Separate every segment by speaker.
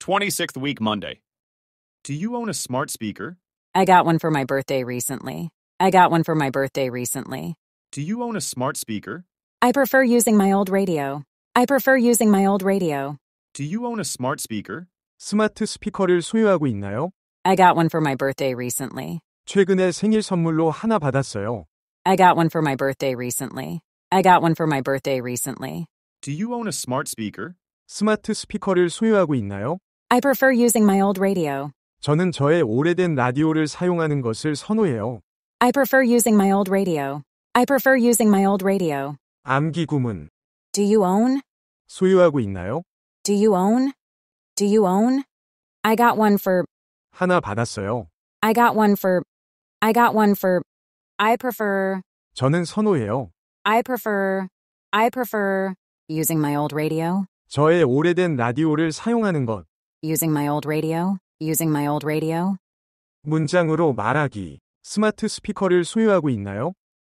Speaker 1: 26th week Monday. Do you own a smart speaker?
Speaker 2: I got one for my birthday recently. I got one for my birthday recently.
Speaker 1: Do you own a smart speaker?
Speaker 2: I prefer using my old radio. I prefer using my old radio.
Speaker 1: Do you own a smart speaker?
Speaker 3: 스마트 스피커를 소유하고 있나요?
Speaker 2: I got one for my birthday recently.
Speaker 3: 최근에 생일 선물로 하나 받았어요.
Speaker 2: I got one for my birthday recently. I got one for my birthday recently.
Speaker 1: Do you own a smart speaker?
Speaker 3: 스마트 스피커를 소유하고 있나요?
Speaker 2: I prefer using my old radio.
Speaker 3: 저는 저의 오래된 라디오를 사용하는 것을 선호해요.
Speaker 2: I prefer using my old radio. I prefer using my old radio.
Speaker 3: 암기 구문.
Speaker 2: Do you own?
Speaker 3: 소유하고 있나요?
Speaker 2: Do you own? Do you own? I got one for.
Speaker 3: 하나 받았어요.
Speaker 2: I got one for. I got one for. I prefer.
Speaker 3: 저는 선호해요.
Speaker 2: I prefer using my old radio.
Speaker 3: 저의 오래된 라디오를 사용하는 것.
Speaker 2: Using my old radio. Using my old radio.
Speaker 3: 문장으로 말하기. 스마트 스피커를 소유하고 있나요?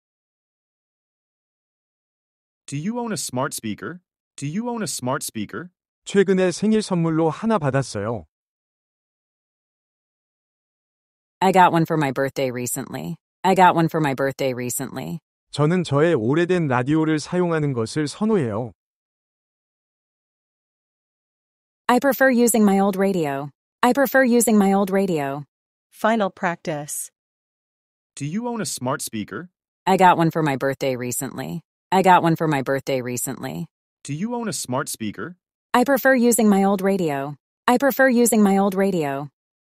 Speaker 1: Do you own a smart speaker? Do you own a smart speaker?
Speaker 3: 최근에 생일 선물로 하나 받았어요.
Speaker 2: I got one for my birthday recently. I got one for my birthday recently.
Speaker 3: 저는 저의 오래된 라디오를 사용하는 것을 선호해요.
Speaker 2: I prefer using my old radio. I prefer using my old radio.
Speaker 4: Final practice.
Speaker 1: Do you own a smart speaker?
Speaker 2: I got one for my birthday recently. I got one for my birthday recently.
Speaker 1: Do you own a smart speaker?
Speaker 2: I prefer using my old radio. I prefer using my old radio.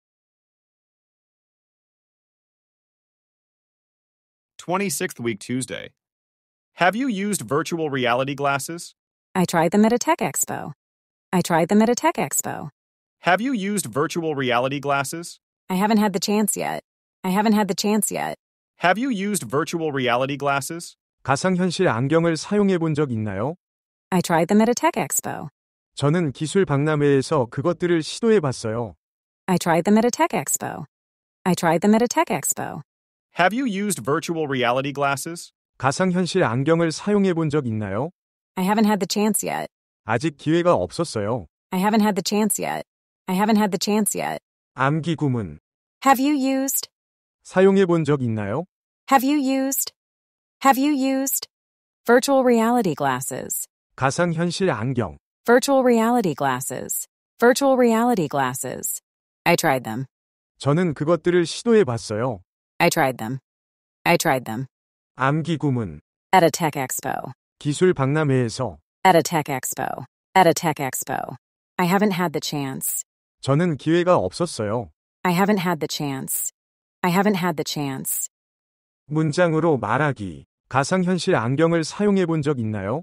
Speaker 1: Twenty-sixth week Tuesday. Have you used virtual reality glasses?
Speaker 2: I tried them at a tech expo. I tried them at a tech expo.
Speaker 1: Have you used virtual reality glasses?
Speaker 2: I haven't had the chance yet. I haven't had the chance yet.
Speaker 1: Have you used virtual reality glasses?
Speaker 3: 가상현실 안경을 사용해 본 적 있나요?
Speaker 2: I tried them at a tech expo.
Speaker 3: 저는 기술 박람회에서 그것들을 시도해 봤어요.
Speaker 2: I tried them at a tech expo. I tried them at a tech expo.
Speaker 1: Have you used virtual reality glasses?
Speaker 3: 가상현실 안경을 사용해 본 적 있나요?
Speaker 2: I haven't had the chance yet.
Speaker 3: 아직 기회가 없었어요.
Speaker 2: I haven't had the chance yet. I haven't had the chance yet.
Speaker 3: 암기 구문.
Speaker 2: Have you used?
Speaker 3: 사용해 본 적 있나요?
Speaker 2: Have you used? Have you used? Virtual reality glasses.
Speaker 3: 가상현실 안경.
Speaker 2: Virtual reality glasses. Virtual reality glasses. I tried them.
Speaker 3: 저는 그것들을 시도해 봤어요.
Speaker 2: I tried them. I tried them.
Speaker 3: 암기 구문.
Speaker 2: At a tech expo.
Speaker 3: 기술 박람회에서.
Speaker 2: At a tech expo. At a tech expo. I haven't had the chance.
Speaker 3: 저는 기회가 없었어요.
Speaker 2: I haven't had the chance. I haven't had the chance.
Speaker 3: 문장으로 말하기. 가상현실 안경을 사용해 본 적 있나요?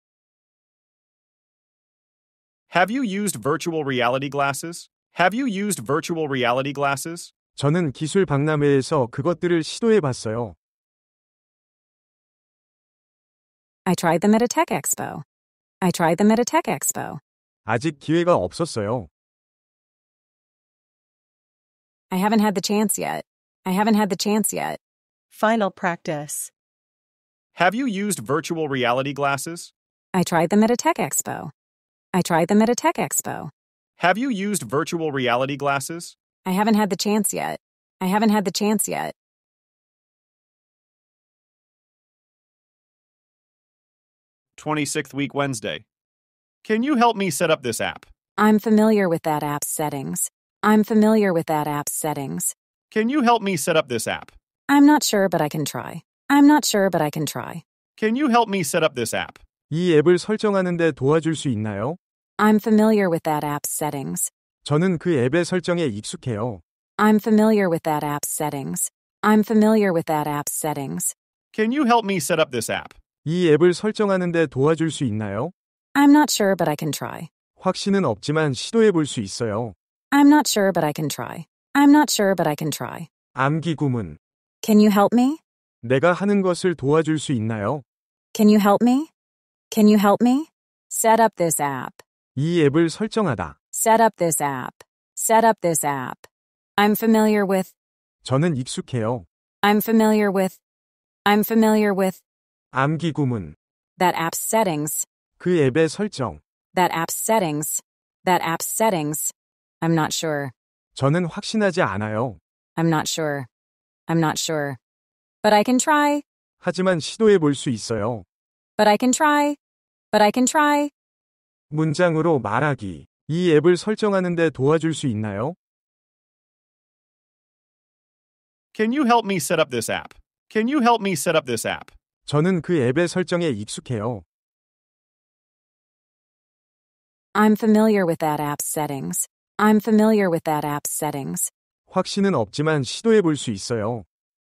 Speaker 1: Have you used virtual reality glasses? Have you used virtual reality glasses?
Speaker 3: 저는 기술 박람회에서 그것들을 시도해 봤어요.
Speaker 2: I tried them at a tech expo. I tried them at a tech expo.
Speaker 3: 아직 기회가 없었어요.
Speaker 2: I haven't had the chance yet. I haven't had the chance yet.
Speaker 4: Final practice.
Speaker 1: Have you used virtual reality glasses?
Speaker 2: I tried them at a tech expo. I tried them at a tech expo.
Speaker 1: Have you used virtual reality glasses?
Speaker 2: I haven't had the chance yet. I haven't had the chance yet.
Speaker 1: Twenty-sixth week Wednesday. Can you help me set up this app?
Speaker 2: I'm familiar with that app's settings. I'm familiar with that app's settings.
Speaker 1: Can you help me set up this app?
Speaker 2: I'm not sure, but I can try. I'm not sure, but I can try.
Speaker 1: Can you help me set up this app?
Speaker 3: 이 앱을 설정하는 데 도와줄 수 있나요?
Speaker 2: I'm familiar with that app's settings.
Speaker 3: 저는 그 앱의 설정에 익숙해요.
Speaker 2: I'm familiar with that app's settings. I'm familiar with that app's settings.
Speaker 1: Can you help me set up this app?
Speaker 3: 이 앱을 설정하는 데 도와줄 수 있나요?
Speaker 2: I'm not sure, but I can try.
Speaker 3: 확신은 없지만 시도해 볼 수 있어요.
Speaker 2: I'm not sure, but I can try. I'm not sure, but I can try.
Speaker 3: 암기 구문.
Speaker 2: Can you help me?
Speaker 3: 내가 하는 것을 도와줄 수 있나요?
Speaker 2: Can you help me? Can you help me? Set up this app.
Speaker 3: 이 앱을 설정하다.
Speaker 2: Set up this app. Set up this app. I'm familiar with.
Speaker 3: 저는 익숙해요.
Speaker 2: I'm familiar with. I'm familiar with.
Speaker 3: 암기 구문.
Speaker 2: That app's settings.
Speaker 3: 그 앱의 설정.
Speaker 2: That app's settings. That app's settings. I'm not sure.
Speaker 3: 저는 확신하지 않아요.
Speaker 2: I'm not sure. I'm not sure. But I can try.
Speaker 3: 하지만 시도해 볼 수 있어요.
Speaker 2: But I can try. But I can try.
Speaker 3: 문장으로 말하기. 이 앱을 설정하는 데 도와줄 수 있나요?
Speaker 1: Can you help me set up this app? Can you help me set up this app?
Speaker 3: 저는 그 앱의 설정에 익숙해요.
Speaker 2: I'm familiar with that app's settings. I'm familiar with that app's settings.
Speaker 3: 확신은 없지만 시도해 볼 수 있어요.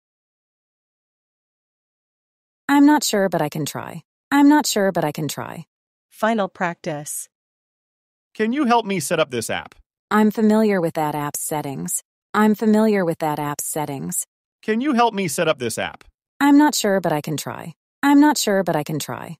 Speaker 2: I'm not sure, but I can try. I'm not sure, but I can try.
Speaker 4: Final practice.
Speaker 1: Can you help me set up this app?
Speaker 2: I'm familiar with that app's settings. I'm familiar with that app's settings.
Speaker 1: Can you help me set up this app?
Speaker 2: I'm not sure, but I can try. I'm not sure, but I can try.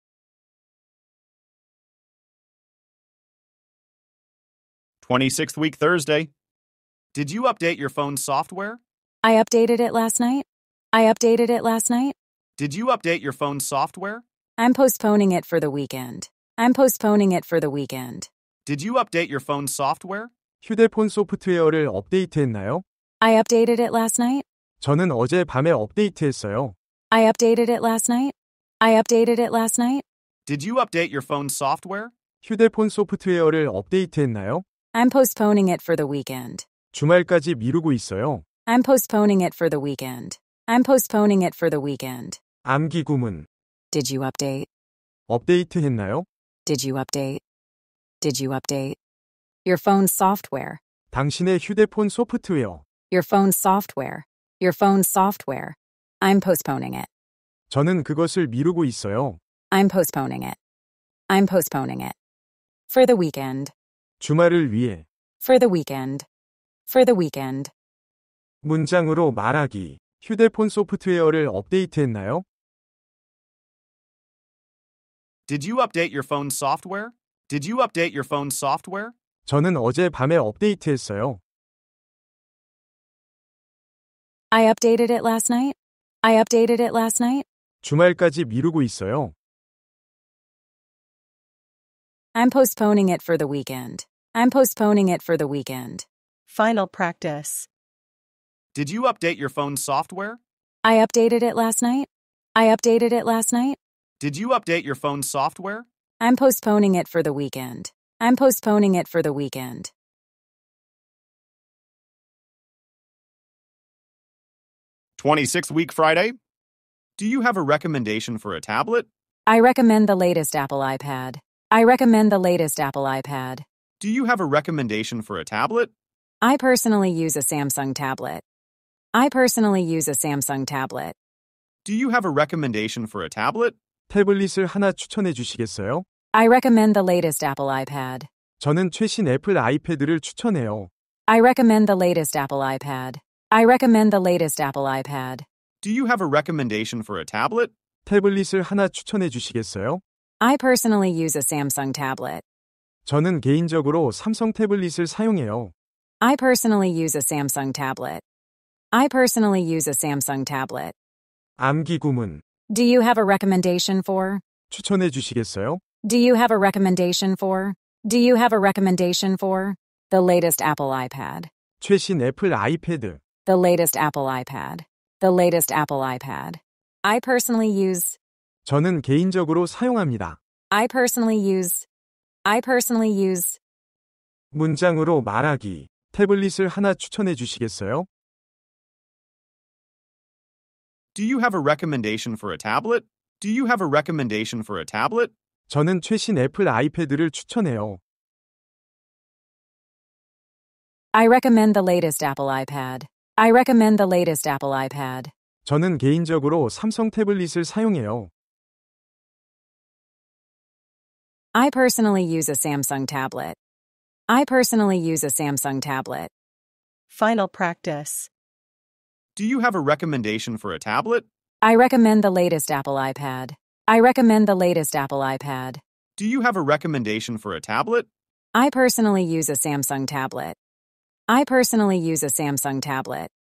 Speaker 1: 26th week Thursday. Did you update your phone's software?
Speaker 2: I updated it last night. I updated it last night.
Speaker 1: Did you update your phone's software?
Speaker 2: I'm postponing it for the weekend. I'm postponing it for the weekend.
Speaker 1: Did you update your phone's software?
Speaker 3: 휴대폰 소프트웨어를 업데이트했나요?
Speaker 2: I updated it last night.
Speaker 3: 저는 어제 밤에 업데이트했어요.
Speaker 2: I updated it last night. I updated it last night.
Speaker 1: Did you update your phone's software?
Speaker 3: 휴대폰 소프트웨어를 업데이트했나요?
Speaker 2: I'm postponing it for the weekend.
Speaker 3: 주말까지 미루고 있어요.
Speaker 2: I'm postponing it for the weekend. I'm postponing it for the weekend.
Speaker 3: 암기 구문.
Speaker 2: Did you update?
Speaker 3: 업데이트했나요?
Speaker 2: Did you update? Did you update? Your phone's software.
Speaker 3: 당신의 휴대폰 소프트웨어.
Speaker 2: Your phone's software. Your phone's software. I'm postponing it.
Speaker 3: 저는 그것을 미루고 있어요.
Speaker 2: I'm postponing it. I'm postponing it. For the weekend.
Speaker 3: 주말을 위해.
Speaker 2: For the weekend. For the weekend.
Speaker 3: 문장으로 말하기. 휴대폰 소프트웨어를 업데이트했나요?
Speaker 1: Did you update your phone's software? Did you update your phone's software?
Speaker 3: 저는 어제 밤에 업데이트했어요.
Speaker 2: I updated it last night. I updated it last night.
Speaker 3: 주말까지 미루고 있어요.
Speaker 2: I'm postponing it for the weekend. I'm postponing it for the weekend.
Speaker 4: Final practice.
Speaker 1: Did you update your phone's software?
Speaker 2: I updated it last night. I updated it last night.
Speaker 1: Did you update your phone's software?
Speaker 2: I'm postponing it for the weekend. I'm postponing it for the weekend.
Speaker 1: 26th week Friday. Do you have a recommendation for a tablet?
Speaker 2: I recommend the latest Apple iPad. I recommend the latest Apple iPad.
Speaker 1: Do you have a recommendation for a tablet?
Speaker 2: I personally use a Samsung tablet. I personally use a Samsung tablet.
Speaker 1: Do you have a recommendation for a tablet?
Speaker 3: 태블릿을 하나 추천해 주시겠어요?
Speaker 2: I recommend the latest Apple iPad.
Speaker 3: 저는 최신 애플 아이패드를 추천해요.
Speaker 2: I recommend the latest Apple iPad. I recommend the latest Apple iPad.
Speaker 1: Do you have a recommendation for a tablet?
Speaker 3: 태블릿을 하나 추천해 주시겠어요?
Speaker 2: I personally use a Samsung tablet.
Speaker 3: 저는 개인적으로 삼성 태블릿을 사용해요.
Speaker 2: I personally use a Samsung tablet. I personally use a Samsung tablet.
Speaker 3: 암기 구문.
Speaker 2: Do you have a recommendation for?
Speaker 3: 추천해 주시겠어요?
Speaker 2: Do you have a recommendation for? Do you have a recommendation for? The latest Apple iPad.
Speaker 3: 최신 애플 아이패드.
Speaker 2: The latest Apple iPad. The latest Apple iPad. I personally use.
Speaker 3: 저는 개인적으로 사용합니다.
Speaker 2: I personally use. I personally use.
Speaker 3: 문장으로 말하기. 태블릿을 하나 추천해 주시겠어요?
Speaker 1: Do you have a recommendation for a tablet? Do you have a recommendation for a tablet?
Speaker 3: 저는 최신 애플 아이패드를 추천해요.
Speaker 2: I recommend the latest Apple iPad. I recommend the latest Apple iPad.
Speaker 3: 저는 개인적으로 삼성 태블릿을 사용해요.
Speaker 2: I personally use a Samsung tablet. I personally use a Samsung tablet.
Speaker 4: Final practice.
Speaker 1: Do you have a recommendation for a tablet?
Speaker 2: I recommend the latest Apple iPad. I recommend the latest Apple iPad.
Speaker 1: Do you have a recommendation for a tablet?
Speaker 2: I personally use a Samsung tablet. I personally use a Samsung tablet.